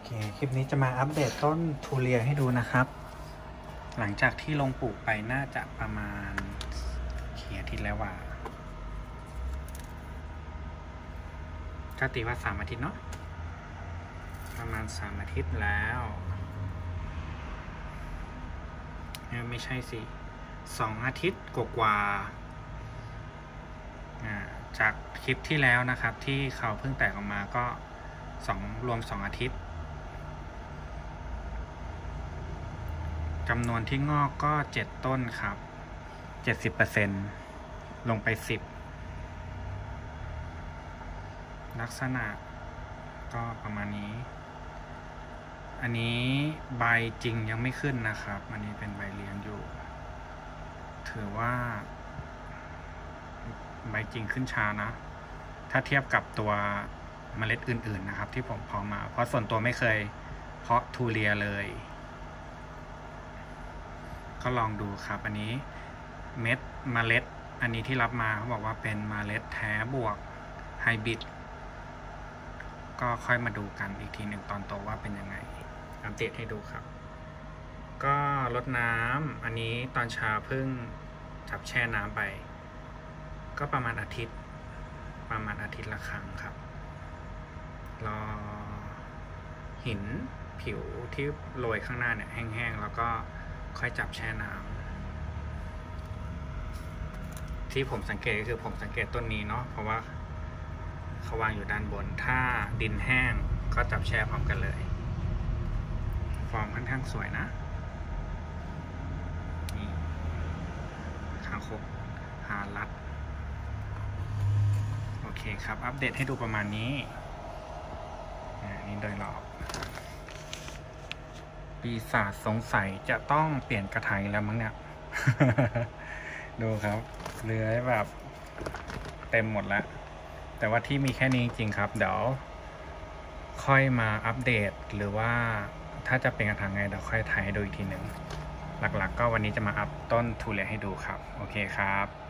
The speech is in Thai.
เคคลิปนี้จะมาอัปเดตต้นทุเรียนให้ดูนะครับ หลังจากที่ลงปลูกไปน่าจะประมาณอาทิตย์แล้วว่าก็ตีว่า3 อาทิตย์เนาะประมาณ3 อาทิตย์แล้วไม่ใช่สิ2 อาทิตย์กว่าจากคลิปที่แล้วนะครับที่เขาเพิ่งแตกออกมาก็รวม2 อาทิตย์จำนวนที่งอกก็7 ต้นครับ 70% ลงไป10ลักษณะก็ประมาณนี้อันนี้ใบจริงยังไม่ขึ้นนะครับอันนี้เป็นใบเลี้ยงอยู่ถือว่าใบจริงขึ้นช้านะถ้าเทียบกับตัวเมล็ดอื่นๆนะครับที่ผมเพาะมาเพราะส่วนตัวไม่เคยเพาะทุเรียนเลยก็ลองดูครับอันนี้เมล็ดอันนี้ที่รับมาเขาบอกว่าเป็นเมล็ดแท้บวกไฮบริดก็ค่อยมาดูกันอีกทีหนึ่งตอนโตว่าเป็นยังไงอัปเดตให้ดูครับก็รดน้ำอันนี้ตอนเช้าเพิ่งจับแช่น้ำไปก็ประมาณอาทิตย์ละครั้งครับรอหินผิวที่โรยข้างหน้าเนี่ยแห้งๆแล้วก็ค่อยจับแช่น้ำที่ผมสังเกตก็คือผมสังเกตต้นนี้เนาะเพราะว่าเขาวางอยู่ด้านบนถ้าดินแห้งก็จับแช่พร้อมกันเลยฟอร์มค่อนข้างสวยนะนี่คางคกหารัดโอเคครับอัปเดตให้ดูประมาณนี้นี่โดยรอบปีศาจสงสัยจะต้องเปลี่ยนกระถางแล้วมั้งเนี่ย ดูครับเลื้อยแบบเต็มหมดแล้วแต่ว่าที่มีแค่นี้จริงๆครับเดี๋ยวค่อยมาอัปเดตหรือว่าถ้าจะเป็นกระถางไงเดี๋ยวค่อยถ่ายให้ดูอีกทีหนึ่งหลักๆก็วันนี้จะมาอัปต้นทุเรียนให้ดูครับโอเคครับ